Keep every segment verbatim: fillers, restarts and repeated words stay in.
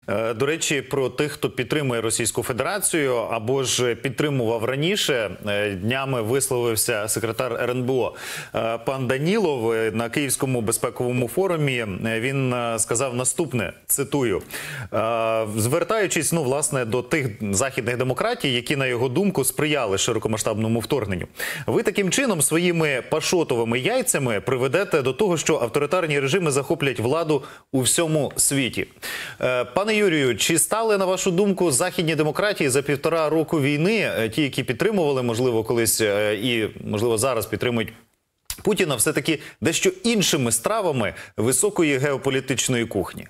До речі, про тих, хто підтримує Російську Федерацію або ж підтримував раніше, днями висловився секретар ер ен бе о пан Данілов на Київському безпековому форумі. Він сказав наступне, цитую, звертаючись, ну, власне, до тих західних демократій, які, на його думку, сприяли широкомасштабному вторгненню. Ви таким чином своїми пашотовими яйцями приведете до того, що авторитарні режими захоплять владу у всьому світі. Пане Юрію, чи стали, на вашу думку, західні демократії за півтора року війни, ті, які підтримували, можливо, колись і, можливо, зараз підтримують Путіна, все-таки дещо іншими стравами високої геополітичної кухні?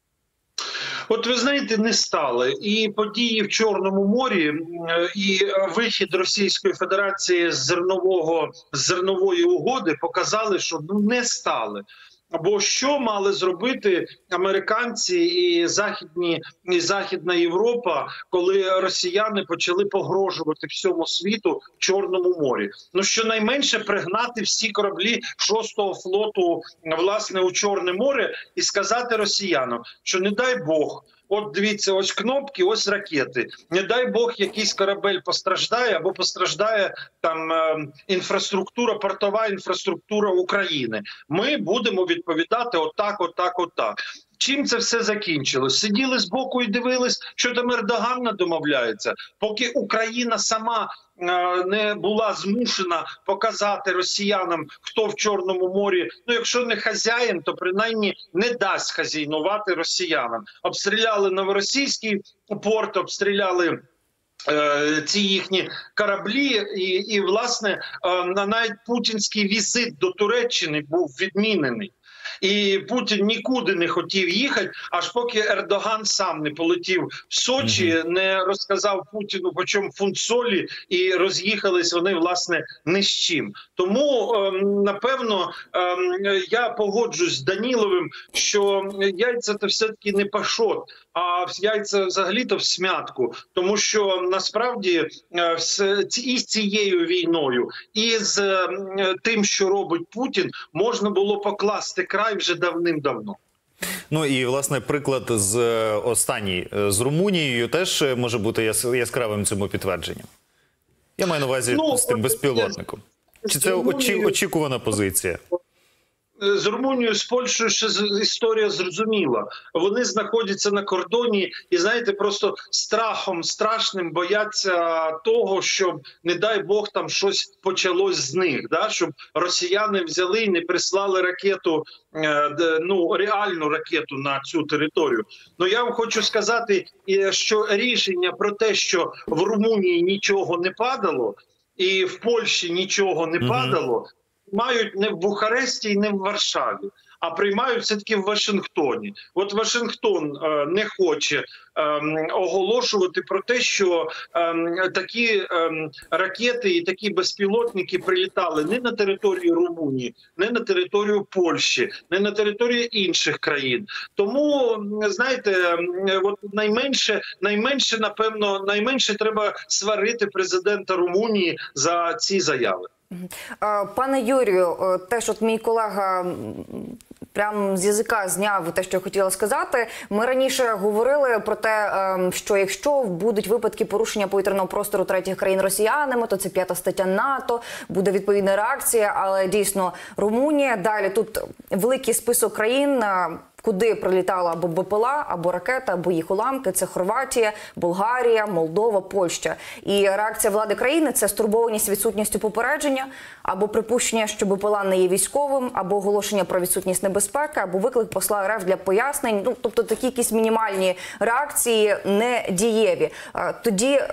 От ви знаєте, не стали. І події в Чорному морі, і вихід Російської Федерації з зернового, з зернової угоди показали, що ну, не стали. Бо що мали зробити американці і західні і Західна Європа, коли росіяни почали погрожувати всьому світу в Чорному морі? Ну, щонайменше пригнати всі кораблі шостого флоту, власне, у Чорне море і сказати росіянам, що не дай Бог, от дивіться, ось кнопки, ось ракети. Не дай Бог, якийсь корабель постраждає або постраждає там е, інфраструктура, портова інфраструктура України. Ми будемо відповідати отак, отак, отак. Чим це все закінчилось? Сиділи збоку і дивились, що там Ердоган домовляється. Поки Україна сама е, не була змушена показати росіянам, хто в Чорному морі, ну якщо не хазяїн, то принаймні не дасть хазяйнувати росіянам. Обстріляли Новоросійський порт, обстріляли ці їхні кораблі, і, і власне, навіть путінський візит до Туреччини був відмінений. І Путін нікуди не хотів їхати, аж поки Ердоган сам не полетів в Сочі, mm-hmm. не розказав Путіну, по чому фунт солі, і роз'їхались вони, власне, ні з чим. Тому, напевно, я погоджусь з Даніловим, що яйця – це все-таки не пашот, а яйця взагалі-то в смятку. Тому що, насправді, і з цією війною, і з тим, що робить Путін, можна було покласти край вже давним-давно. Ну і, власне, приклад з останній, з Румунією, теж може бути яскравим цьому підтвердженням. Я маю на увазі ну, з тим безпілотником. Чи це очі, очікувана позиція? З Румунією, з Польщею ще історія зрозуміла. Вони знаходяться на кордоні і, знаєте, просто страхом страшним бояться того, щоб, не дай Бог, там щось почалось з них, да? Щоб росіяни взяли і не прислали ракету, ну, реальну ракету на цю територію. Ну, я вам хочу сказати, що рішення про те, що в Румунії нічого не падало, і в Польщі нічого не падало, мають не в Бухаресті і не в Варшаві, а приймають все-таки в Вашингтоні. От Вашингтон е, не хоче е, оголошувати про те, що е, такі е, ракети і такі безпілотники прилітали не на територію Румунії, не на територію Польщі, не на територію інших країн. Тому, знаєте, от найменше, найменше, напевно, найменше треба сварити президента Румунії за ці заяви. Пане Юрію, теж от мій колега прямо з язика зняв те, що я хотіла сказати. Ми раніше говорили про те, що якщо будуть випадки порушення повітряного простору третіх країн росіянами, то це п'ята стаття НАТО, буде відповідна реакція, але дійсно Румунія, далі тут великий список країн, куди прилітала або БПЛА, або ракета, або їх уламки. Це Хорватія, Болгарія, Молдова, Польща. І реакція влади країни – це стурбованість відсутністю попередження, або припущення, що БПЛА не є військовим, або оголошення про відсутність небезпеки, або виклик посла РФ для пояснень. Ну, тобто такі якісь мінімальні реакції не дієві. Тоді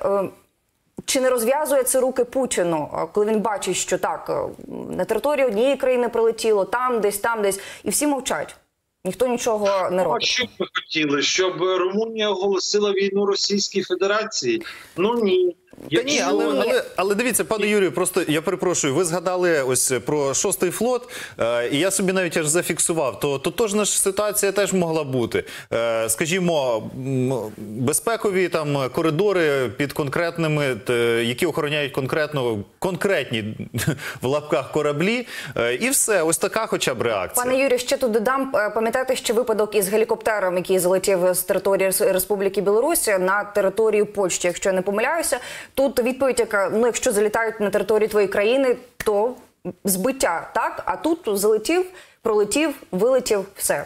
чи не розв'язує це руки Путіну, коли він бачить, що так, на території однієї країни прилетіло, там десь, там десь, і всі мовчать? Ніхто нічого не робить. А що б ви хотіли? Щоб Румунія оголосила війну Російській Федерації? Ну ні. Та ні, але, але, але дивіться, пане Юрію, просто я перепрошую, ви згадали ось про шостий флот, е, і я собі навіть аж зафіксував, то, то тож ж ситуація теж могла бути. Е, скажімо, м, безпекові там коридори під конкретними, т, які охороняють конкретно, конкретні в лапках кораблі, е, і все, ось така хоча б реакція. Пане Юрію, ще тут додам, пам'ятаєте, що випадок із гелікоптером, який залетів з території Республіки Білорусь на територію Польщі, якщо я не помиляюся. Тут відповідь, яка, ну, якщо залітають на територію твоєї країни, то збиття, так? А тут залетів, пролетів, вилетів, все.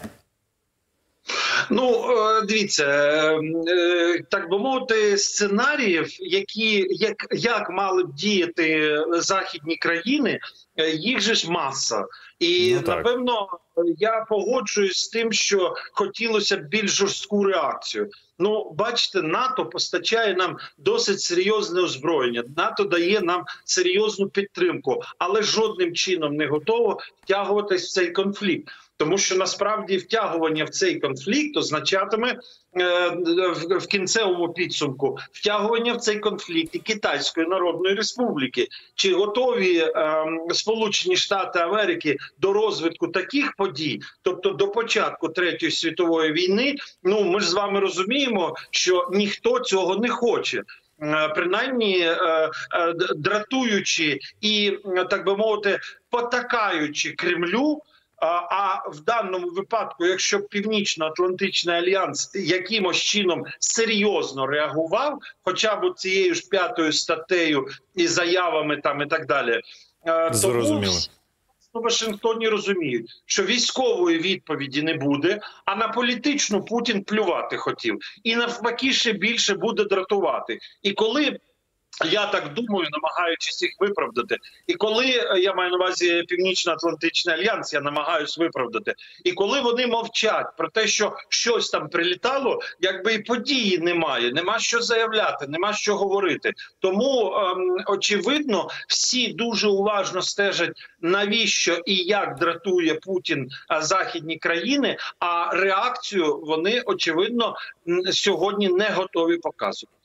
Ну, дивіться, так би мовити, сценаріїв, які, як, як мали б діяти західні країни, їх же ж маса. І, ну, напевно, я погоджуюсь з тим, що хотілося б більш жорстку реакцію. Ну, бачите, НАТО постачає нам досить серйозне озброєння, НАТО дає нам серйозну підтримку, але жодним чином не готово втягуватись в цей конфлікт. Тому що насправді втягування в цей конфлікт означатиме е, в, в кінцевому підсумку втягування в цей конфлікт і Китайської Народної Республіки. Чи готові е, Сполучені Штати Америки до розвитку таких подій, тобто до початку Третьої світової війни? Ну, ми ж з вами розуміємо, що ніхто цього не хоче. Принаймні дратуючи і, так би мовити, потакаючи Кремлю. А в даному випадку, якщо б Північно-Атлантичний альянс якимось чином серйозно реагував, хоча б цією ж п'ятою статтею і заявами там і так далі, зрозуміло. То в Вашингтоні розуміють, що військової відповіді не буде, а на політичну Путін плювати хотів. І навпаки ще більше буде дратувати. І коли, я так думаю, намагаючись їх виправдати, і коли, я маю на увазі Північно-Атлантичний альянс, я намагаюсь виправдати, і коли вони мовчать про те, що щось там прилітало, якби і події немає, нема що заявляти, нема що говорити. Тому, ем, очевидно, всі дуже уважно стежать, навіщо і як дратує Путін західні країни, а реакцію вони, очевидно, сьогодні не готові показувати.